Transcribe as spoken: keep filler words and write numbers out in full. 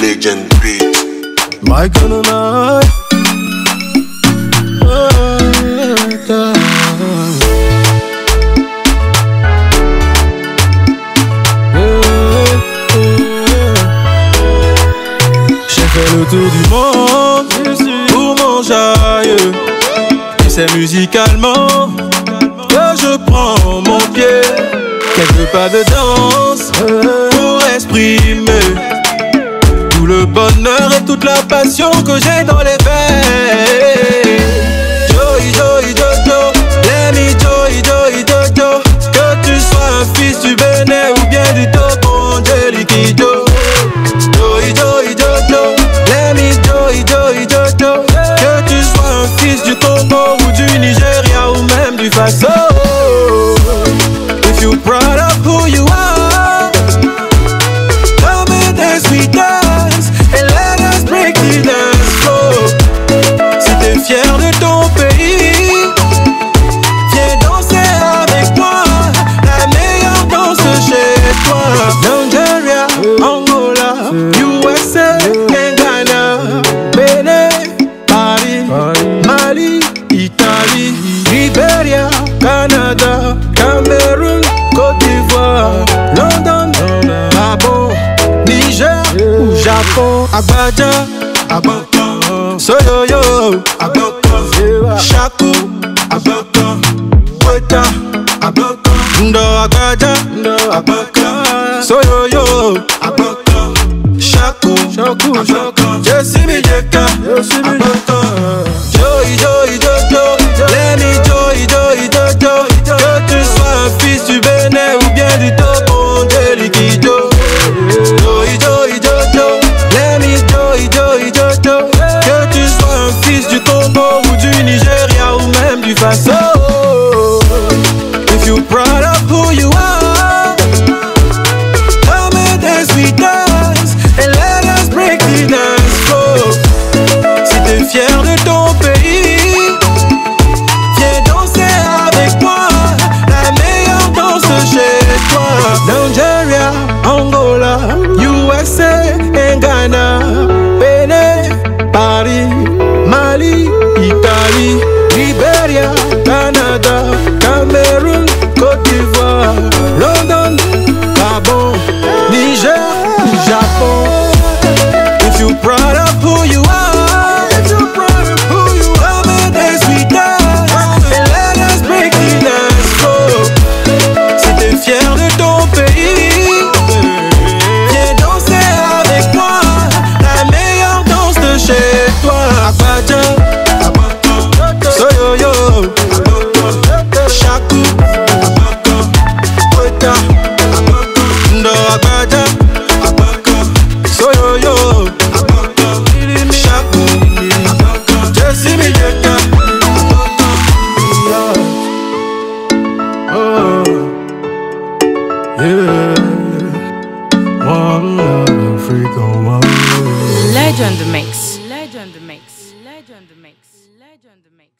Legend beat. Michael and I. J'ai fait le tour du monde pour mon jailleux. Et c'est musicalement que je prends mon pied. Quelques pas de danse pour exprimer tout le bonheur et toute la passion que j'ai dans les veines. Joey, Joey, Jojo, let me Joey, Joey, Jojo. Que tu sois un fils du Bénin ou bien du Togo, Angélique Kidjo. Joey, Joey, Jojo, let me Joey, Joey, Jojo. Que tu sois un fils du Congo ou du Nigeria ou même du Faso. If you proud of who you are, come and dance with us and let us break the dance floor. Si t'es fier de ton pays, viens danser avec moi, la meilleure danse chez toi. Nigeria, Angola, U S A et Ghana, Bénin, Paris, Mali, Italie, Liberia, Canada, Cameroun, Côte d'Ivoire, London, Gabon, Niger ou Japon. Abadja, Abaka, Soyoyo, Abaka, Chakou, Abaka, Weta, Abaka, Ndo Abadja, Abaka, Soyoyo, Abaka, Chakou, Abaka, Jessimi Jeka, Abaka, Joey, Joey, Jojo, let me Joey, Joey, Jojo. Que tu sois un fils du Bénin ou bien du Togo, Angélique Kidjo. Joey, Joey, Jojo, let me Joey, Joey, Jojo. Que tu sois un fils du Congo ou du Nigeria ou même du Faso. If you proud of who you are, come and dance with us and let us break the dance floor. Si t'es fier de ton pays, viens danser avec moi, la meilleure danse chez toi. Nigeria, Angola, U S A et Ghana, Bénin, Paris, Mali, Italie, Liberia, Canada, Cameroun, Côte d'Ivoire, London, Gabon, Niger, Japon. If you proud of who you are, come and dance with us and let us break the dance floor. Si t'es fier de ton pays, viens danser avec moi, la meilleure danse de chez toi. Abadja, Soyoyo, Chakou, Weta, Ndo Abadja, Soyoyo, Chakou, Jessimi Jeka. Oh, yeah. One love, freak on one love. Legend mix. Legend mix. Legend mix. Legend mix.